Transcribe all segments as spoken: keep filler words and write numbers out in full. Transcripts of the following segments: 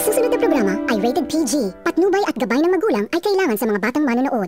susunod na programa ay rated P G. Patnubay at gabay ng magulang ay kailangan sa mga batang manonood.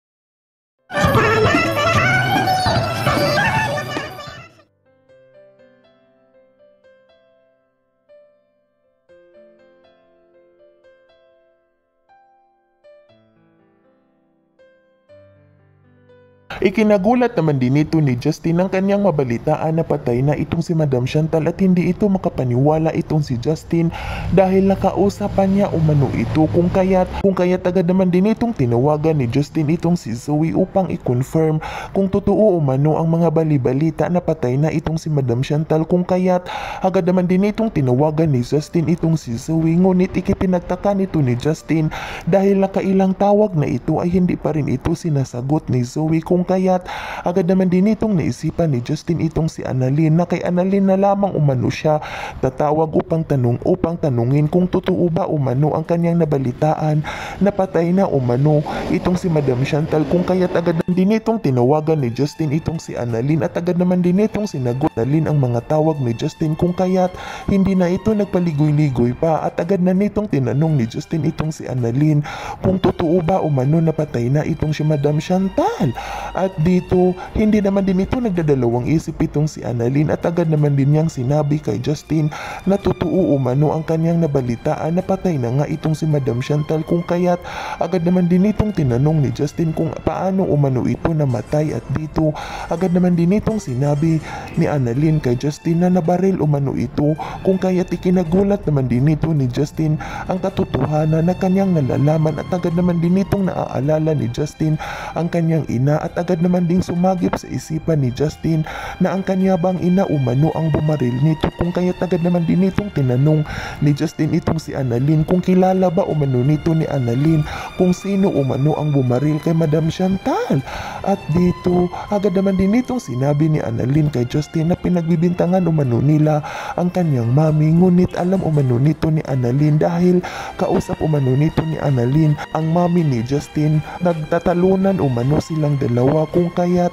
Ikinagulat naman din ito ni Justin ang kanyang mabalitaan na patay na itong si Madam Chantal at hindi ito makapaniwala itong si Justin dahil nakausapan niya umano ito kung kaya't kung kaya't agad naman din itong tinawagan ni Justin itong si Zoe upang i-confirm kung totoo umano ang mga balibalita na patay na itong si Madam Chantal kung kaya't agad naman din itong tinawagan ni Justin itong si Zoe ngunit ikipinagtaka nito ni Justin dahil nakailang tawag na ito ay hindi pa rin ito sinasagot ni Zoe kung kaya't agad naman din itong naisipan ni Justin itong si Annalyn na kay Annalyn na lamang umano siya tatawag upang tanong upang tanungin kung totoo ba umano ang kanyang nabalitaan na patay na umano itong si Madam Chantal kung kaya't agad naman din itong tinawagan ni Justin itong si Annalyn at agad naman din itong sinagot Annalyn ang mga tawag ni Justin kung kaya't hindi na ito nagpaligoy-ligoy pa at agad na nitong tinanong ni Justin itong si Annalyn kung totoo ba umano na patay na itong si Madam Chantal. At dito, hindi naman din ito nagdadalawang isip itong si Annalyn at agad naman din niyang sinabi kay Justin na totoo umano ang kanyang nabalitaan na patay na nga itong si Madam Chantal kung kaya't agad naman din itong tinanong ni Justin kung paano umano ito namatay at dito, agad naman din itong sinabi ni Annalyn kay Justin na nabaril umano ito kung kaya't ikinagulat naman din ito ni Justin ang katotohanan na kanyang nalalaman at agad naman din itong naaalala ni Justin ang kanyang ina at agad naman ding sumagip sa isipan ni Justin na ang kanya bang ina umano ang bumaril nito kung kaya't agad naman din itong tinanong ni Justin itong si Annalyn kung kilala ba umano nito ni Annalyn kung sino umano ang bumaril kay Madam Chantal. At dito agad naman din itong sinabi ni Annalyn kay Justin na pinagbibintangan umano nila ang kanyang mami ngunit alam umano nito ni Annalyn dahil kausap umano nito ni Annalyn ang mami ni Justin. Nagtatalunan umano silang dalawa kung kaya't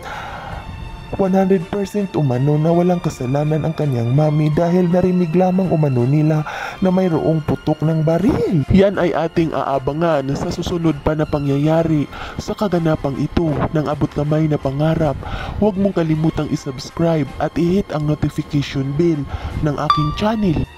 one hundred percent umano na walang kasalanan ang kanyang mami dahil narinig lamang umano nila na mayroong putok ng baril. Yan ay ating aabangan sa susunod pa na pangyayari sa kaganapang ito ng abot kamay na pangarap. Huwag mong kalimutang isubscribe at i-hit ang notification bell ng aking channel